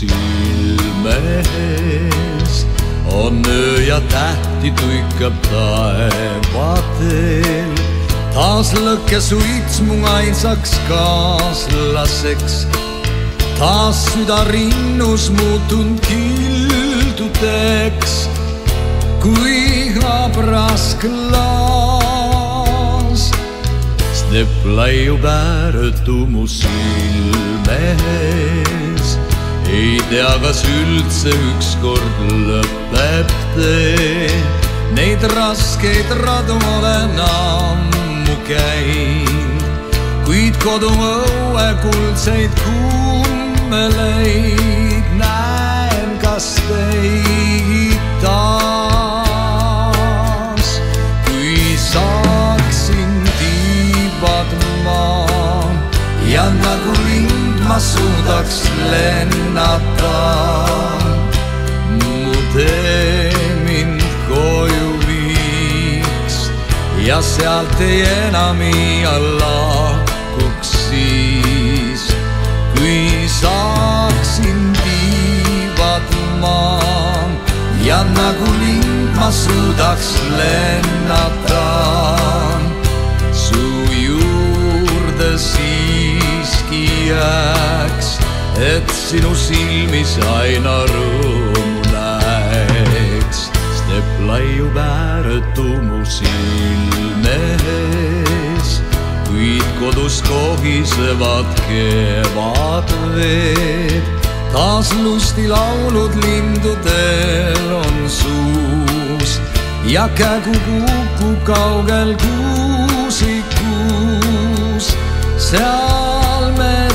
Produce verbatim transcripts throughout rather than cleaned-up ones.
silme ees. On öö ja tähti tuikab taevatel. Taas lõkke suits mu ainsaks kaaslaseks. Taas süda rinnus muutund kildudeks. Kui habras klaas. Stepp laiub ääretu mu silme ees. Ei tea, kas üldse ükskord lõpeb tee. Neid raskeid radu olen ammu käinud, kuid kodu õue kuldseid kummeleid näen, kas teid taas. Kui saaksin tiibad maa ja nagu lind ma suudaks lennata, mu tee mind koju viiks ja sealt ei enam iial lahkuks siis. Kui saaksin tiivad maa ja nagu lind ma suudaks lennata, su juurde siiski jääks, et sinu silmis aina rõõmu näeks. Stepp laiub ääretu mu silme ees, kuid kodus kohisevad kevadveed. Taas lusti laulud lindudel on suus ja kägu kuku kaugel kuusikus. Seal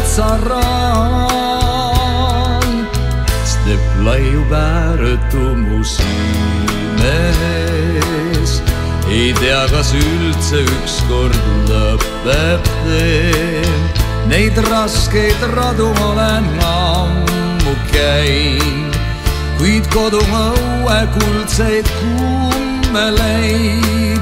metsaraan Stepp laiub ääretu mu silme ees. Ei tea, kas üldse ükskord lõpeb tee. Neid raskeid radu olen ammu käinud, kuid kodu õue kuldseid kummeleid